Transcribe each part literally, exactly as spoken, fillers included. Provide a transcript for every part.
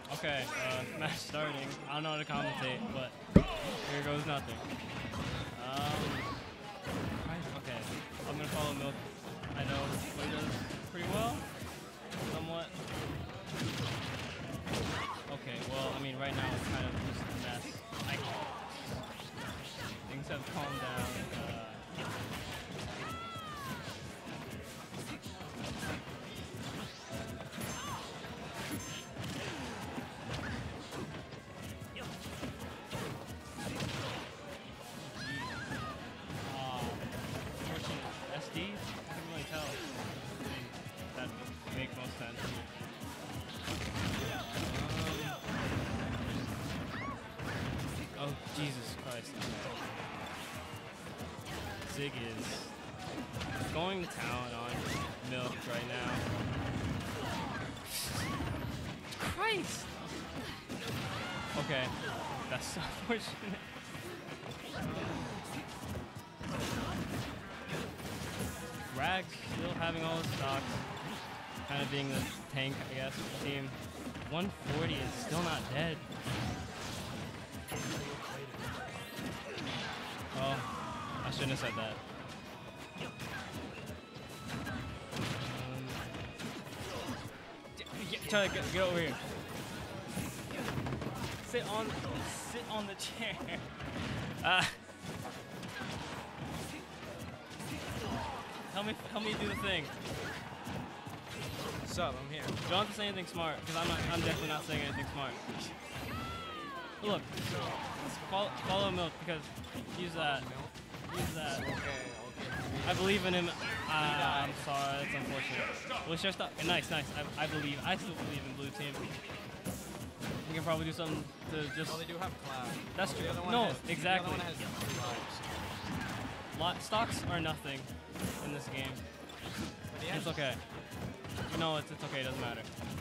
Okay, uh, match starting. I don't know how to commentate, but here goes nothing. Um, okay, I'm gonna follow Milk. I know what he does pretty well, somewhat. Okay, well, I mean, right now it's kind of just a mess. I, things have calmed down. Uh, Jesus Christ. Zig is going to town on Milk right now. Christ! Okay, that's so unfortunate. Rags still having all his stocks, kind of being the tank, I guess, of the team. one forty is still not dead. Oh, I shouldn't have said that. Um, get, try to get, get over here. Sit on, sit on the chair. Uh, help me, help me do the thing. What's up? I'm here. You don't have to say anything smart, because I'm not, I'm definitely not saying anything smart. Look, follow, follow Milk because use that. Use that. Okay, okay. I believe in him. Uh, I'm sorry, it's unfortunate. Well, sure stuff. Nice, nice. I, I believe. I still believe in blue team. We can probably do something to just. Well, they do have Cloud. That's true. The other one No, has, exactly. The other one has two lives. Lot stocks are nothing in this game. It's okay. No, it's it's okay. It doesn't matter.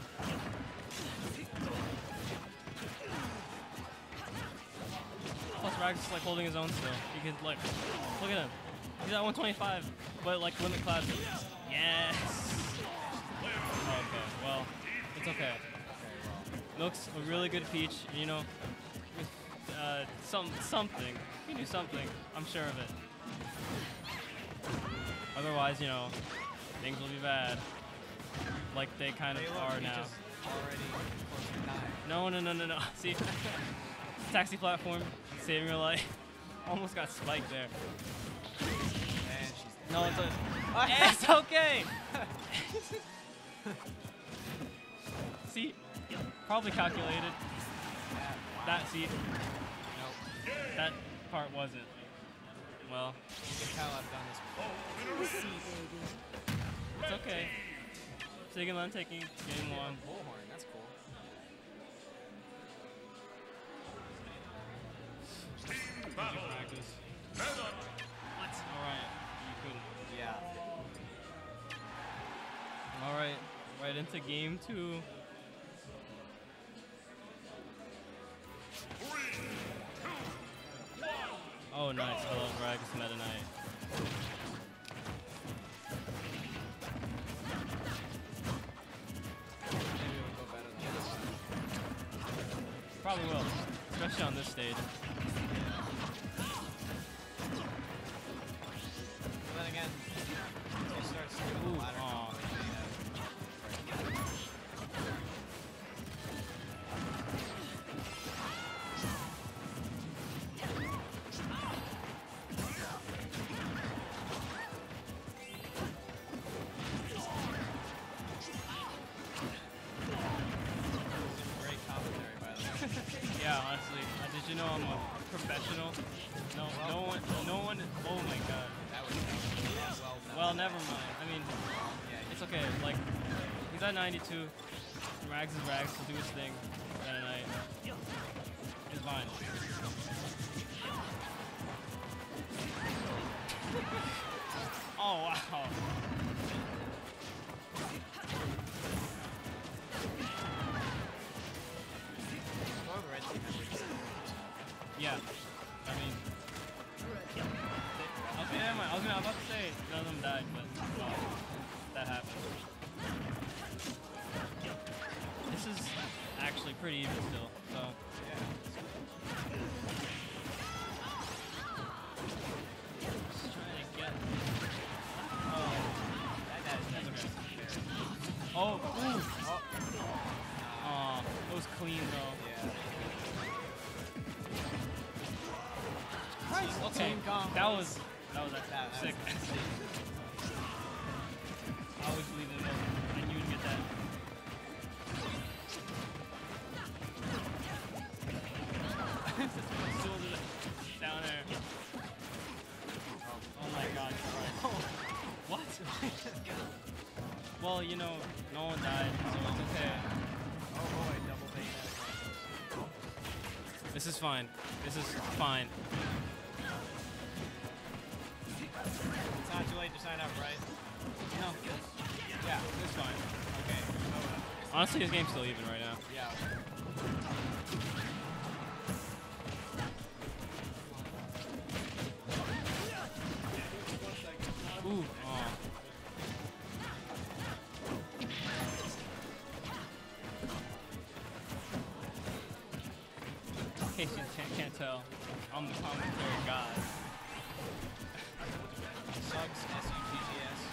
Plus, Rags is like holding his own still. You can like, look at him. He's at one twenty-five, but like limit cloud. Yes. Okay. Well, it's okay. Milk's a really good Peach. You know, with uh, some something. He can do something. I'm sure of it. Otherwise, you know, things will be bad. Like they kind of hey, look, are now. Already close to nine. No, no, no, no, no. See, taxi platform, saving your life. Almost got spiked there. And she's No, it's, a, it's okay. See, probably calculated. yeah, wow. That see, Nope. that part wasn't. Well, You can tell I've done this before. it's okay. Sigilon taking game one. Bullhorn, that's cool. Practice. What? Alright, you couldn't. Yeah. Alright, right into game two. Oh, nice. I love Rags Meta Knight. Maybe it'll go better than this. Probably will, especially on this stage. But then again, once he starts doing Ooh, the ladder aw. combo, great commentary, by the way. Yeah, honestly. Uh, did you know I'm a professional? No, no one, no one. Oh my god. That was, that was well done. Well, never mind. I mean, Yeah, it's okay. Like, he's at ninety-two. Rags is Rags to do his thing. Meta Knight. It's fine. Oh wow. well, the red team has like seventy percent. Yeah. I mean. Okay, never mind. I was gonna, I was about to say none of them died, but well, that happened. This is actually pretty even still. So Yeah. just trying to get. Oh, That, that, that's okay. okay. Oh, ooh. Oh. Aw, it was clean though. Yeah. Christ, okay, Team combos. that was that was That, that sick. was I always believed in Milk. I knew you'd get that. Still did it. Down there. Oh my god, Christ. What? Well, you know, no one died, so it's okay. Oh boy, double bait. This is fine. This is fine. It's not too late to sign up, right? No, Yeah. it's fine. Okay. Honestly, this game's still even right now. Yeah. Ooh, aw. In case you can't, can't tell, I'm the commentary god. Suggs, S U G G S.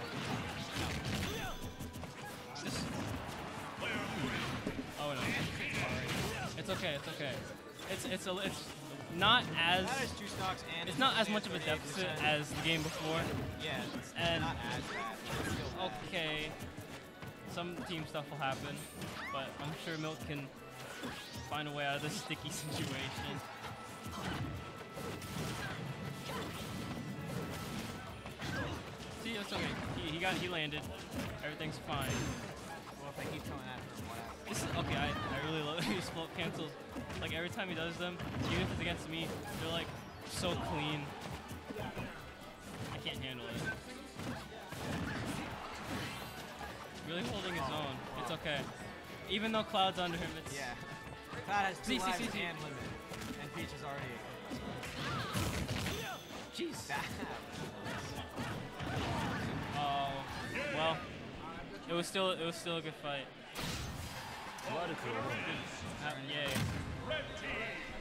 This. Oh no. It's okay. It's okay. It's it's a it's not as That is two stocks and it's not as much of a deficit as the game before. Yeah, it's and- not as bad. But it's still bad. Okay. Some team stuff will happen, but I'm sure Milk can find a way out of this sticky situation. See, it's okay. He, he got he landed. Everything's fine. Well, if they keep coming at him, what happens? This is okay. I, I really love these float cancels. Like every time he does them, even if it's against me, they're like so clean. I can't handle it. Really holding his own. It's okay. Even though Cloud's under him, it's Yeah. Cloud has two See, see, lives see, see. and limit. And Peach is already jeez. bad. Oh, well, it was still it was still a good fight. Uh, yay.